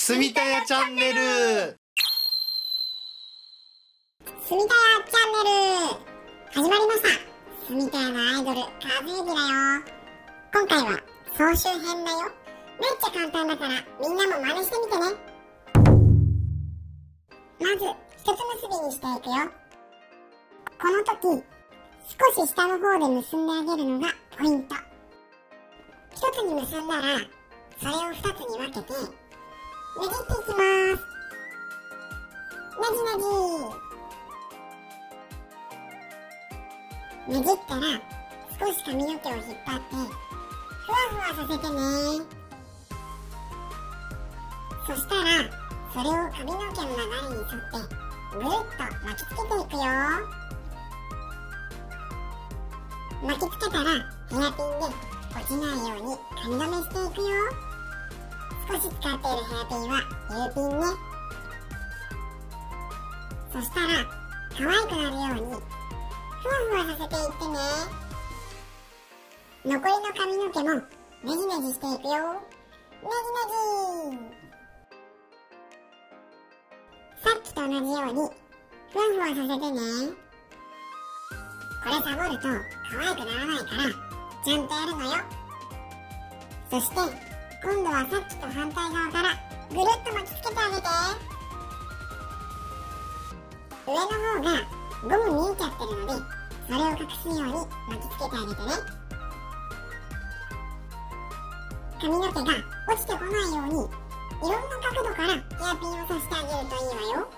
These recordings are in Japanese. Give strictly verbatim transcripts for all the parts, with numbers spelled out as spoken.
すみたやチャンネル。 すみたやチャンネル始まりました。すみたやのアイドル、かずゆきだよ。今回は総集編だよ。めっちゃ簡単だからみんなも真似してみてね。まず一つ結びにしていくよ。この時少し下の方で結んであげるのがポイント。一つに結んだらそれを二つに分けてねじっていきます。ねじねじねじったら少し髪の毛を引っ張ってふわふわさせてね。そしたらそれを髪の毛の流れに沿ってぐるっと巻きつけていくよ。巻きつけたらヘアピンで落ちないように髪留めしていくよ。少し使っているヘアピンは U ピンね。そしたら可愛くなるようにふわふわさせていってね。残りの髪の毛もねじねじしていくよ。ねじねじ。さっきと同じようにふわふわさせてね。これサボると可愛くならないからちゃんとやるのよ。そして今度はさっきと反対側からぐるっと巻きつけてあげて。上の方がゴム見えちゃってるのでそれを隠すように巻きつけてあげてね。髪の毛が落ちてこないようにいろんな角度からヘアピンをさしてあげるといいわよ。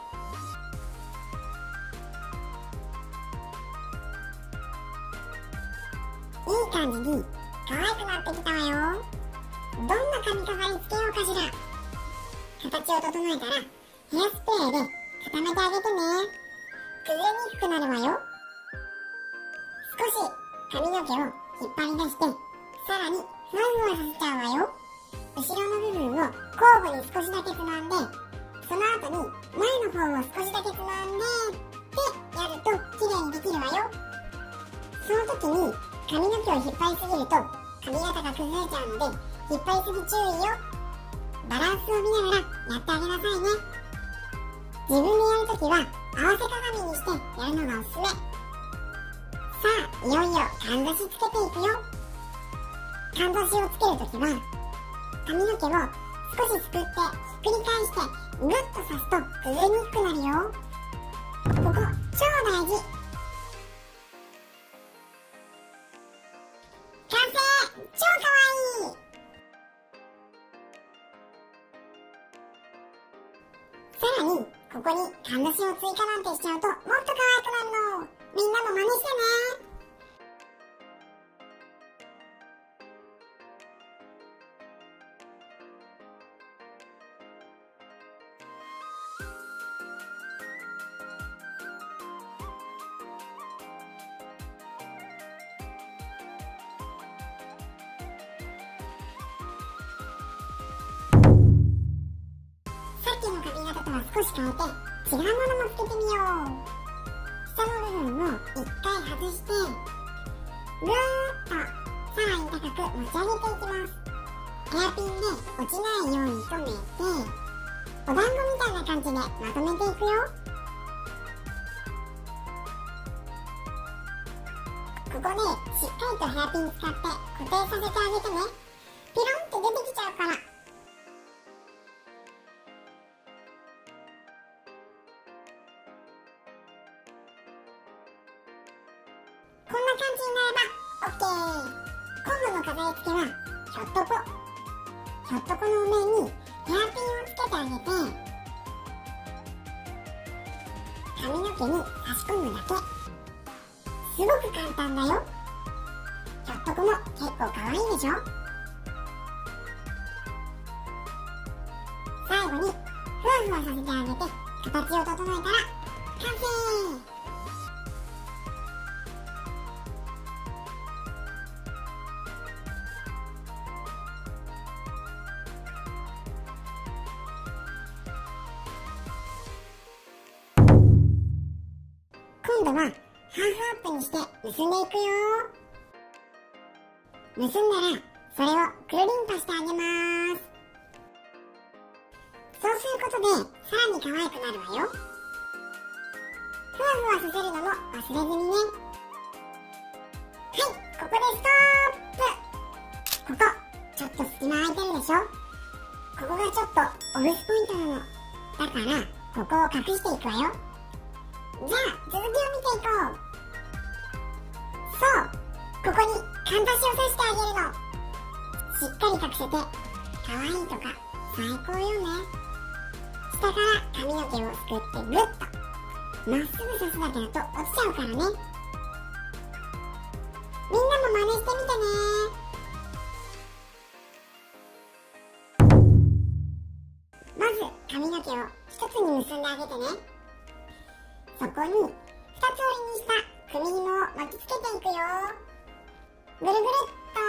いい感じに可愛くなってきたわよ。どんな髪飾りつけようかしら。形を整えたらヘアスプレーで固めてあげてね。崩れにくくなるわよ。少し髪の毛を引っ張り出してさらにふわふわさせちゃうわよ。後ろの部分を交互に少しだけつまんでその後に前の方を少しだけつまんでってやると綺麗にできるわよ。その時に髪の毛を引っ張りすぎると髪型が崩れちゃうので引っ張りすぎ注意よ。バランスを見ながらやってあげなさいね。自分でやるときは合わせ鏡にしてやるのがおすすめ。さあいよいよかんざしつけていくよ。かんざしをつけるときは髪の毛を少しすくってひっくり返してグッと刺すと崩れにくくなるよ。ここ超大事。完成。超かわいい。さらにここにかんざしを追加なんてしちゃうともっと可愛くなるの。みんなも真似してね。さっきの髪型とは少し変えて違うものもつけてみよう。下の部分を一回外してぐーっとさらに高く持ち上げていきます。ヘアピンで落ちないように留めてお団子みたいな感じでまとめていくよ。ここでしっかりとヘアピン使って固定させてあげてね。ピロンって出てきちゃうから。こんな感じになれば オーケー。 今度の飾り付けはひょっとこ。ひょっとこの上にヘアピンをつけてあげて髪の毛に差し込むだけ。すごく簡単だよ。ひょっとこも結構可愛いでしょ。最後にふわふわさせてあげて形を整えたら完成。今度はハーフアップにして結んでいくよ。結んだらそれをくるりんとしてあげます。そすることでさらに可愛くなるわよ。ふわふわさせるのも忘れずにね。はい、ここでストープ。ここちょっと隙間空いてるでしょ。ここがちょっとオブスポイントなの。だからここを隠していくわよ。じゃあ続きを見ていこう。そう、ここにかんざしを刺してあげるの。しっかり隠せて可愛いとか最高よね。下から髪の毛をすくってグッとまっすぐ刺すだけだと落ちちゃうからね。みんなも真似してみてね。まず髪の毛を一つに結んであげてね。そこに二つ折りにした組紐を巻きつけていくよ。ぐるぐるっ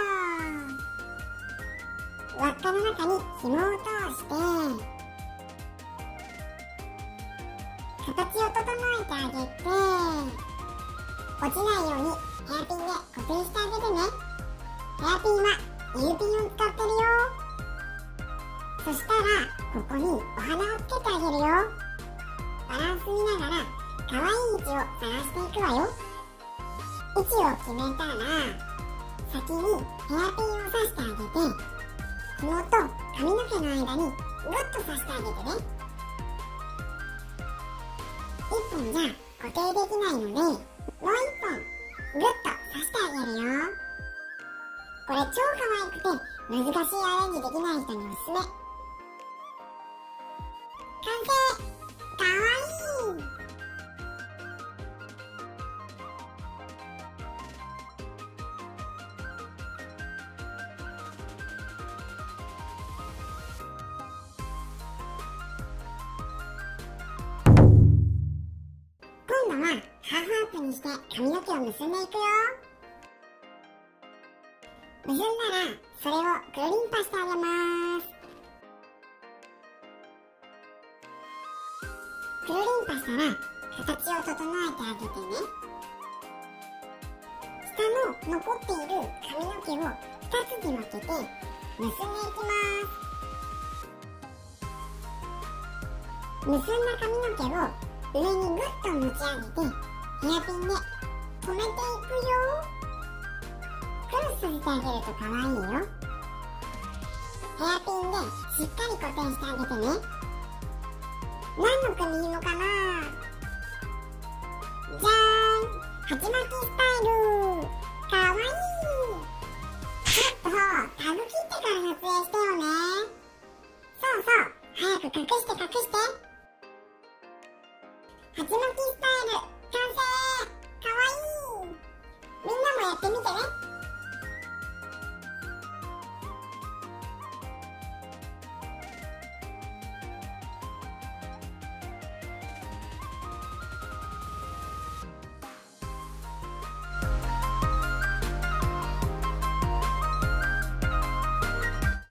と輪っかの中に紐を通して形を整えてあげて、落ちないようにヘアピンで固定してあげてね。ヘアピンは U ピンを使ってるよ。そしたらここにお花をつけてあげるよ。バランス見ながら可愛い位置を探していくわよ。位置を決めたら先にヘアピンを刺してあげて、紐と髪の毛の間にグッと刺してあげてね。一本じゃ固定できないので、もう一本グッと刺してあげるよ。これ超可愛くて難しいアレンジできない人におすすめ。完成。かわいい。今度はハーフアップにして髪の毛を結んでいくよ。結んだらそれをくるりんぱしてあげます。くるりんぱしたら形を整えてあげてね。下の残っている髪の毛をふたつに分けて結んでいきます。結んだ髪の毛を上にグッと持ち上げてヘアピンで留めていくよ。クロスさせてあげると可愛いよ。ヘアピンでしっかり固定してあげてね。何の組紐かな。じゃーん、鉢巻きスタイル。かわいい。ちょっとタグ切ってから撮影してよね。そうそう、早く隠して隠して。鉢巻きスタイル